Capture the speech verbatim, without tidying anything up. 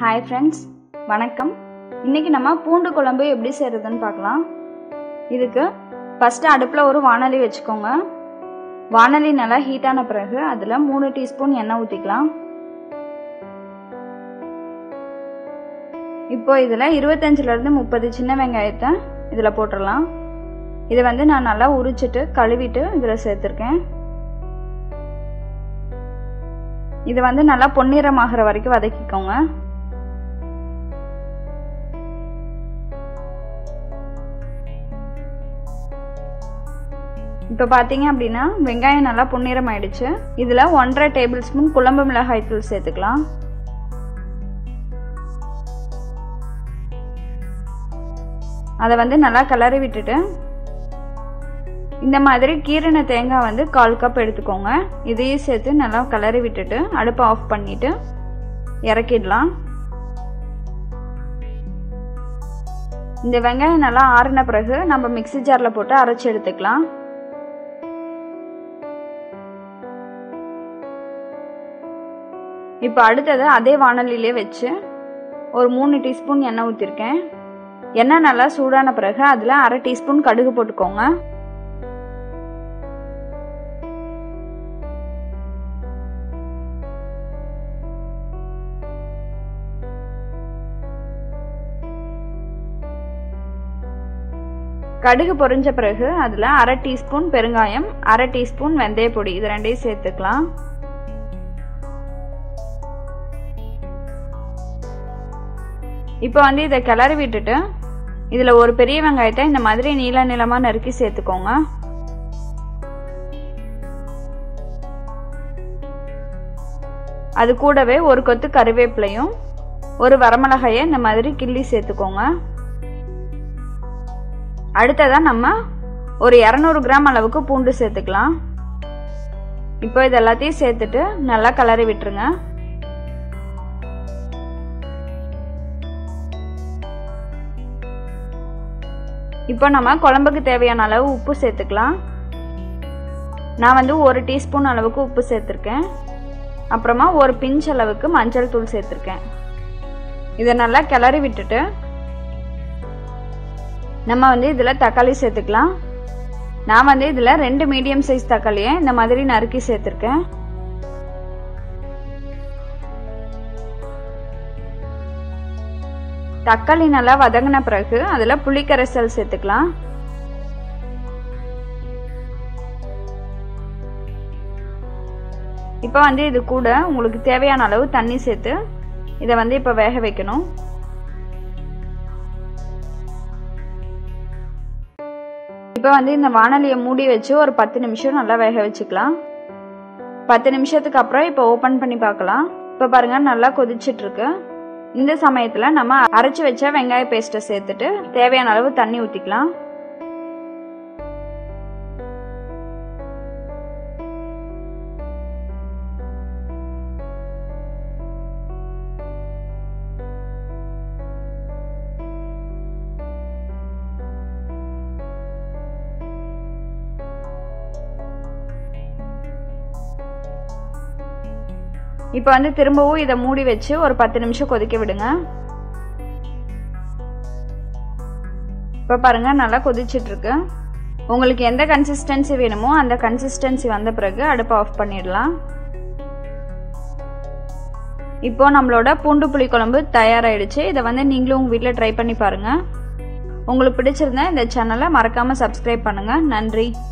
Hi friends, வணக்கம். இன்னைக்கு நம்ம பூண்டு குழம்பு எப்படி செய்யறதுன்னு பார்க்கலாம். இதுக்கு ஃபர்ஸ்ட் அடுப்புல ஒரு வாணலி வெச்சுக்கோங்க. வாணலி நல்லா ஹீட் ஆன பிறகு அதுல மூணு டீஸ்பூன் எண்ணெய் ஊத்திக்கலாம். இப்போ இதுல இருபத்தஞ்சு ல இருந்து முப்பது சின்ன வெங்காயத்தை இதுல போட்டுறலாம். இதை வந்து நான் நல்லா உரிச்சிட்டு கழுவிட்டு இதுல சேர்த்திருக்கேன். இது வந்து நல்லா பொன்னிறமாகற வரைக்கும் வதக்கிக்கோங்க. இப்போ பாத்தீங்க அப்படின்னா வெங்காயம் நல்லா பொன்னிறம் ஆயிடுச்சு. இதுல ஒன்றரை டேபிள் ஸ்பூன் குழம்பு மிளகாய் தூள் சேர்த்துக்கலாம். அதை வந்து நல்லா கிளறி விட்டுட்டு இந்த மாதிரி கீரின தேங்காய் வந்து கால் கப் எடுத்துக்கோங்க. இதையும் சேர்த்து நல்லா கிளறி விட்டுட்டு அடுப்பை ஆஃப் பண்ணிட்டு இறக்கிடலாம். இந்த வெங்காயம் நல்லா ஆறின பிறகு நம்ம மிக்ஸி ஜார்ல போட்டு அரைச்சு எடுத்துக்கலாம். இப்போ அடுத்தது அதே வாணலிலே வச்சு ஒரு மூணு டீஸ்பூன் எண்ணெய் ஊற்றிருக்கேன். எண்ணெய் நல்லா சூடான பிறகு அதில் அரை டீஸ்பூன் கடுகு போட்டுக்கோங்க. கடுகு பொரிஞ்ச பிறகு அதில் அரை டீஸ்பூன் பெருங்காயம், அரை டீஸ்பூன் வெந்தய பொடி இது ரெண்டையும் சேர்த்துக்கலாம். இப்போ வந்து இதை கிளறி விட்டுட்டு இதில் ஒரு பெரிய வெங்காயத்தை இந்த மாதிரி நீள நீளமாக நறுக்கி சேர்த்துக்கோங்க. அது கூடவே ஒரு கொத்து கருவேப்பிலையும் ஒரு வரமிளகாயை இந்த மாதிரி கிள்ளி சேர்த்துக்கோங்க. அடுத்ததான் நம்ம ஒரு இருநூறு கிராம் அளவுக்கு பூண்டு சேர்த்துக்கலாம். இப்போ இது எல்லாத்தையும் சேர்த்துட்டு நல்லா கிளறி விட்டுருங்க. இப்போ நம்ம குழம்புக்கு தேவையான அளவு உப்பு சேர்த்துக்கலாம். நான் வந்து ஒரு டீஸ்பூன் அளவுக்கு உப்பு சேர்த்துருக்கேன். அப்புறமா ஒரு பிஞ்ச் அளவுக்கு மஞ்சள் தூள் சேர்த்துருக்கேன். இதை நல்லா கிளறி விட்டுட்டு நம்ம வந்து இதில் தக்காளி சேர்த்துக்கலாம். நான் வந்து இதில் ரெண்டு மீடியம் சைஸ் தக்காளியை இந்த மாதிரி நறுக்கி சேர்த்துருக்கேன். தக்காளி நல்லா வதங்கின பிறகு அதில் புளிக்கரைசல் சேர்த்துக்கலாம். இப்போ வந்து இது கூட உங்களுக்கு தேவையான அளவு தண்ணி சேர்த்து இதை வந்து இப்போ வேக வைக்கணும். இப்போ வந்து இந்த வாணலியை மூடி வச்சு ஒரு பத்து நிமிஷம் நல்லா வேக வச்சுக்கலாம். பத்து நிமிஷத்துக்கு அப்புறம் இப்போ ஓப்பன் பண்ணி பார்க்கலாம். இப்போ பாருங்க நல்லா கொதிச்சிட்டு இருக்கு. இந்த சமயத்துல நம்ம அரைச்சு வச்ச வெங்காய பேஸ்ட்டை சேர்த்துட்டு தேவையான அளவு தண்ணி ஊத்திக்கலாம். இப்போ வந்து திரும்பவும் இதை மூடி வச்சு ஒரு பத்து நிமிஷம் கொதிக்க விடுங்க. இப்போ பாருங்க நல்லா கொதிச்சிட்டு இருக்கு. உங்களுக்கு எந்த கன்சிஸ்டன்சி வேணுமோ அந்த கன்சிஸ்டன்சி வந்த பிறகு அடுப்பை ஆஃப் பண்ணிடலாம். இப்போ நம்மளோட பூண்டு புளி குழம்பு தயாராகிடுச்சு. இதை வந்து நீங்களும் உங்கள் வீட்டில் ட்ரை பண்ணி பாருங்க. உங்களுக்கு பிடிச்சிருந்தா இந்த சேனலை மறக்காம சப்ஸ்கிரைப் பண்ணுங்க. நன்றி.